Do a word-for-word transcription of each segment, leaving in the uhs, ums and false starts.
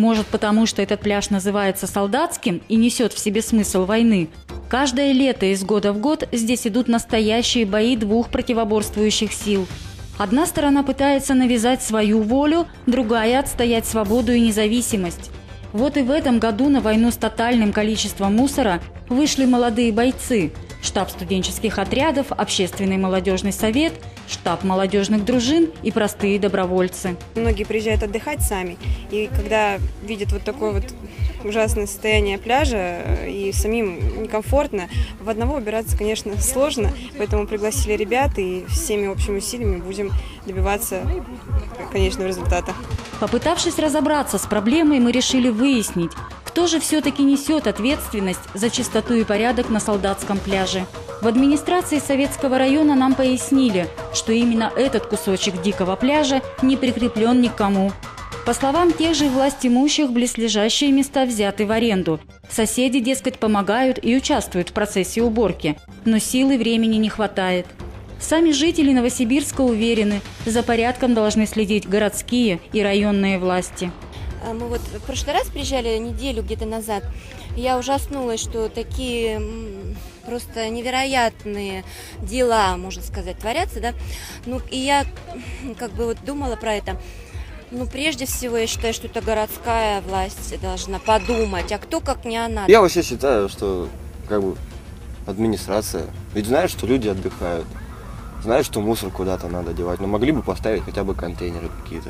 Может, потому что этот пляж называется солдатским и несет в себе смысл войны. Каждое лето из года в год здесь идут настоящие бои двух противоборствующих сил. Одна сторона пытается навязать свою волю, другая – отстоять свободу и независимость. Вот и в этом году на войну с тотальным количеством мусора вышли молодые бойцы – штаб студенческих отрядов, общественный молодежный совет, штаб молодежных дружин и простые добровольцы. Многие приезжают отдыхать сами, и когда видят вот такое вот ужасное состояние пляжа и самим некомфортно, в одного убираться, конечно, сложно, поэтому пригласили ребят и всеми общими усилиями будем добиваться конечного результата. Попытавшись разобраться с проблемой, мы решили выяснить, кто же все-таки несет ответственность за чистоту и порядок на солдатском пляже. В администрации Советского района нам пояснили, что именно этот кусочек дикого пляжа не прикреплен никому. По словам тех же властимущих, близлежащие места взяты в аренду. Соседи, дескать, помогают и участвуют в процессе уборки, но сил и времени не хватает. Сами жители Новосибирска уверены, за порядком должны следить городские и районные власти. Мы вот в прошлый раз приезжали неделю где-то назад, и я ужаснулась, что такие просто невероятные дела, можно сказать, творятся, да. Ну и я как бы вот думала про это. Ну, прежде всего, я считаю, что это городская власть должна подумать, а кто, как не она. Я вообще считаю, что как бы администрация, ведь знает, что люди отдыхают, знает, что мусор куда-то надо девать, но могли бы поставить хотя бы контейнеры какие-то,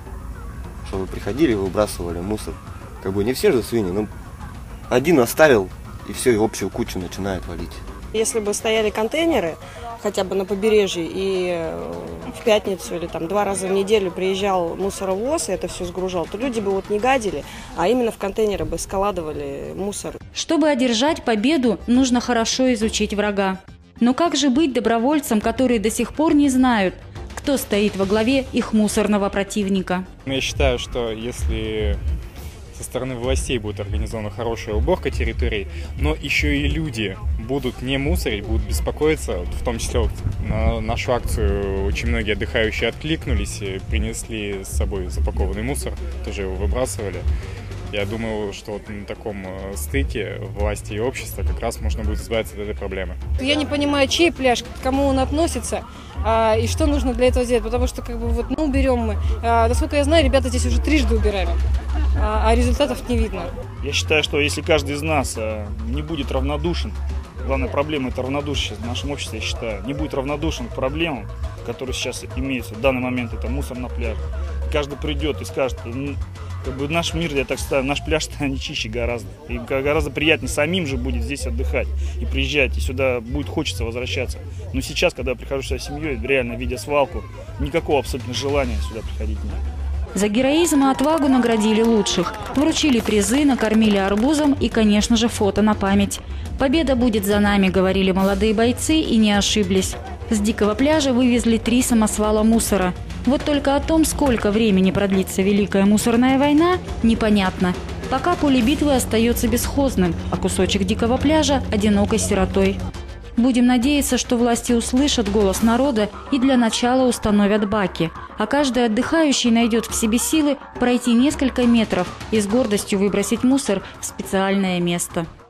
чтобы приходили и выбрасывали мусор. Как бы не все же свиньи, ну один оставил, и все, и общую кучу начинает валить. Если бы стояли контейнеры хотя бы на побережье, и в пятницу или там два раза в неделю приезжал мусоровоз и это все сгружал, то люди бы вот не гадили, а именно в контейнеры бы складывали мусор. Чтобы одержать победу, нужно хорошо изучить врага. Но как же быть добровольцам, которые до сих пор не знают, кто стоит во главе их мусорного противника? Я считаю, что если со стороны властей будет организована хорошая уборка территорий, но еще и люди будут не мусорить, будут беспокоиться, в том числе вот на нашу акцию очень многие отдыхающие откликнулись и принесли с собой запакованный мусор, тоже его выбрасывали. Я думаю, что вот на таком стыке власти и общества как раз можно будет избавиться от этой проблемы. Я не понимаю, чей пляж, к кому он относится а, и что нужно для этого сделать, потому что как бы вот ну уберем мы. А, насколько я знаю, ребята здесь уже трижды убирали, а, а результатов не видно. Я считаю, что если каждый из нас не будет равнодушен, главная проблема – это равнодушие в нашем обществе, я считаю, не будет равнодушен к проблемам, которые сейчас имеются в данный момент, это мусор на пляже. Каждый придет и скажет, как бы наш мир, я так считаю, наш пляж-то не чище гораздо. И гораздо приятнее самим же будет здесь отдыхать и приезжать, и сюда будет хочется возвращаться. Но сейчас, когда я прихожу сюда с семьей, реально видя свалку, никакого абсолютно желания сюда приходить нет. За героизм и отвагу наградили лучших. Вручили призы, накормили арбузом и, конечно же, фото на память. «Победа будет за нами», — говорили молодые бойцы, и не ошиблись. С дикого пляжа вывезли три самосвала мусора. Вот только о том, сколько времени продлится Великая мусорная война, непонятно. Пока поле битвы остается бесхозным, а кусочек дикого пляжа – одинокой сиротой. Будем надеяться, что власти услышат голос народа и для начала установят баки, а каждый отдыхающий найдет в себе силы пройти несколько метров и с гордостью выбросить мусор в специальное место.